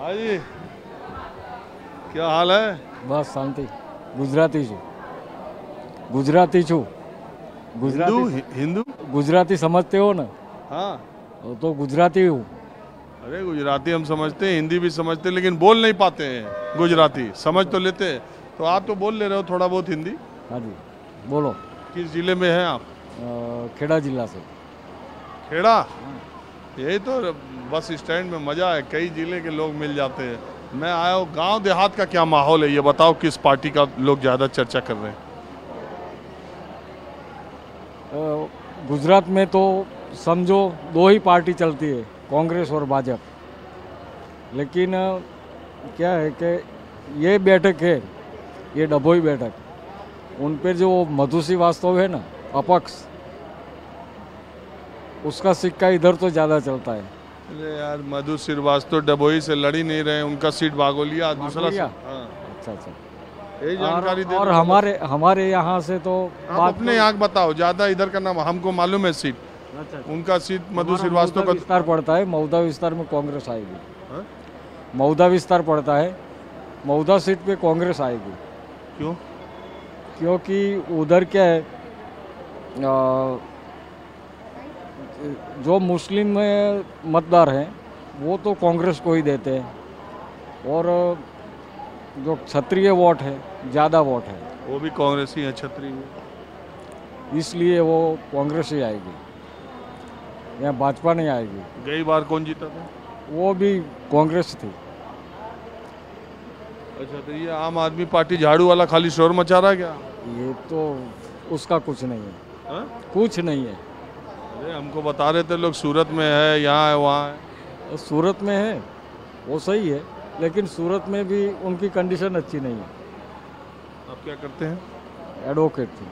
हाँ जी, क्या हाल है? बस शांति। गुजराती छू, गुजराती छू। हिंदू गुजराती हिंदू? गुजराती समझते हो ना? हाँ। तो गुजराती हूँ। अरे गुजराती हम समझते हैं, हिंदी भी समझते हैं, लेकिन बोल नहीं पाते हैं गुजराती। समझ तो लेते हैं। तो आप तो बोल ले रहे हो थोड़ा बहुत हिंदी। हाँ जी, बोलो। किस जिले में हैं आप? खेड़ा जिला से। खेड़ा? यही तो बस स्टैंड में मजा है, कई जिले के लोग मिल जाते हैं। मैं आया हूँ। गांव देहात का क्या माहौल है ये बताओ, किस पार्टी का लोग ज्यादा चर्चा कर रहे हैं? गुजरात में तो समझो दो ही पार्टी चलती है, कांग्रेस और भाजपा। लेकिन क्या है कि ये बैठक है, ये डभोई बैठक, उन पे जो मधु श्रीवास्तव है ना, अपक्ष, उसका सिक्का इधर तो ज़्यादा चलता है। अरे यार, मधु श्रीवास्तव डभोई से लड़ ही नहीं रहे, उनका सीट भागोलिया दूसरा। भागोलिया? हाँ। अच्छा अच्छा। यही जानकारी दे और दो। हमारे यहाँ से तो आप अपने यहाँ बताओ, ज्यादा इधर का नाम हमको मालूम है सीट। अच्छा, उनका सीट मधु श्रीवास्तव का विस्तार पड़ता है, मऊदा विस्तार में कांग्रेस आएगी। हाँ? मऊदा विस्तार पड़ता है, मऊदा सीट पे कांग्रेस आएगी। क्यों? क्योंकि उधर क्या है, जो मुस्लिम में मतदार हैं वो तो कांग्रेस को ही देते हैं, और जो क्षत्रिय वोट है, ज़्यादा वोट है, वो भी कांग्रेस ही है, छत्री। इसलिए वो कांग्रेस ही आएगी, यहाँ भाजपा नहीं आएगी। गई बार कौन जीता था? वो भी कांग्रेस थी। अच्छा, तो ये आम आदमी पार्टी झाड़ू वाला खाली शोर मचा रहा है क्या? ये तो उसका कुछ नहीं है। हाँ? कुछ नहीं है। अरे हमको बता रहे थे लोग सूरत में है, यहाँ है, वहाँ है। सूरत में है वो सही है, लेकिन सूरत में भी उनकी कंडीशन अच्छी नहीं है। आप क्या करते हैं? एडवोकेट थी।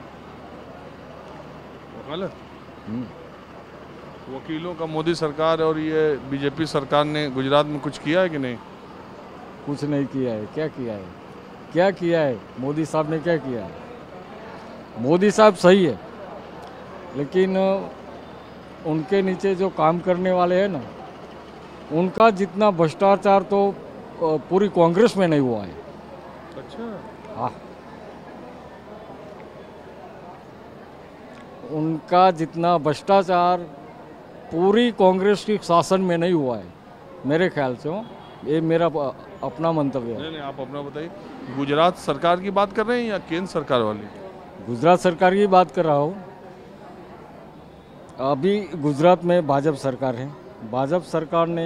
वकालत? हम्म। वकीलों का मोदी सरकार और ये बीजेपी सरकार ने गुजरात में कुछ किया है कि नहीं? कुछ नहीं किया है। क्या किया है? क्या किया है मोदी साहब ने? क्या किया है? मोदी साहब सही है, लेकिन उनके नीचे जो काम करने वाले हैं ना, उनका जितना भ्रष्टाचार तो पूरी कांग्रेस में नहीं हुआ है। अच्छा। हाँ, उनका जितना भ्रष्टाचार पूरी कांग्रेस की शासन में नहीं हुआ है मेरे ख्याल से। हो, ये मेरा अपना मंतव्य है। नहीं, आप अपना बताइए। गुजरात सरकार की बात कर रहे हैं या केंद्र सरकार वाली? गुजरात सरकार की बात कर रहा हूँ। अभी गुजरात में भाजपा सरकार है। भाजपा सरकार ने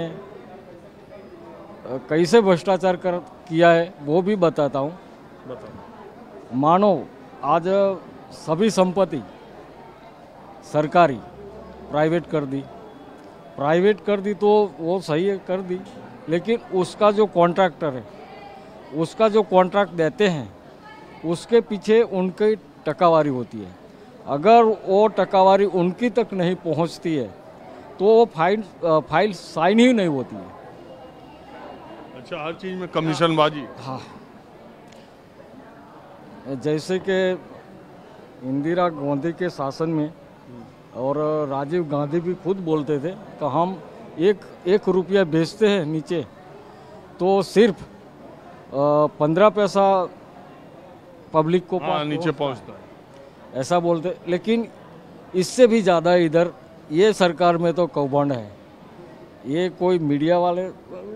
कैसे भ्रष्टाचार किया है वो भी बताता हूँ। बताओ। मानो आज सभी संपत्ति सरकारी प्राइवेट कर दी तो वो सही है, कर दी, लेकिन उसका जो कॉन्ट्रैक्टर है, उसका जो कॉन्ट्रैक्ट देते हैं, उसके पीछे उनकी टकावारी होती है। अगर वो टकावारी उनकी तक नहीं पहुंचती है तो वो फाइल साइन ही नहीं होती है। अच्छा, हर चीज में कमीशनबाजी। हाँ, जैसे कि इंदिरा गांधी के शासन में और राजीव गांधी भी खुद बोलते थे कि हम एक रुपया बेचते हैं नीचे तो सिर्फ 15 पैसा पब्लिक को नीचे पहुंचता है, ऐसा बोलते। लेकिन इससे भी ज़्यादा इधर ये सरकार में तो कौभांड है। ये कोई मीडिया वाले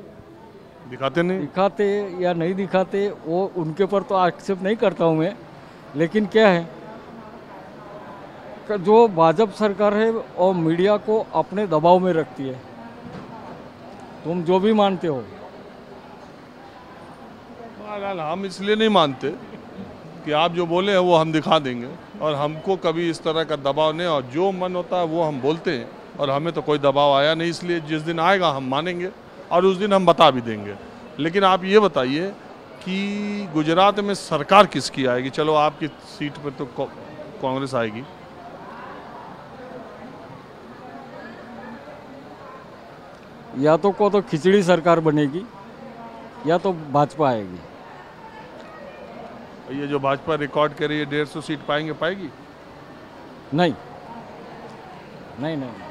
दिखाते या नहीं दिखाते, वो उनके ऊपर तो आक्षेप नहीं करता हूँ मैं, लेकिन क्या है कि जो भाजपा सरकार है और मीडिया को अपने दबाव में रखती है। तुम जो भी मानते हो। हम इसलिए नहीं मानते कि आप जो बोले हैं वो हम दिखा देंगे, और हमको कभी इस तरह का दबाव नहीं, और जो मन होता है वो हम बोलते हैं, और हमें तो कोई दबाव आया नहीं। इसलिए जिस दिन आएगा हम मानेंगे और उस दिन हम बता भी देंगे। लेकिन आप ये बताइए कि गुजरात में सरकार किसकी आएगी? चलो आपकी सीट पर तो कांग्रेस आएगी, या तो खिचड़ी सरकार बनेगी या तो भाजपा आएगी। ये जो भाजपा रिकॉर्ड कर रही है 150 सीट पाएगी? नहीं नहीं नहीं।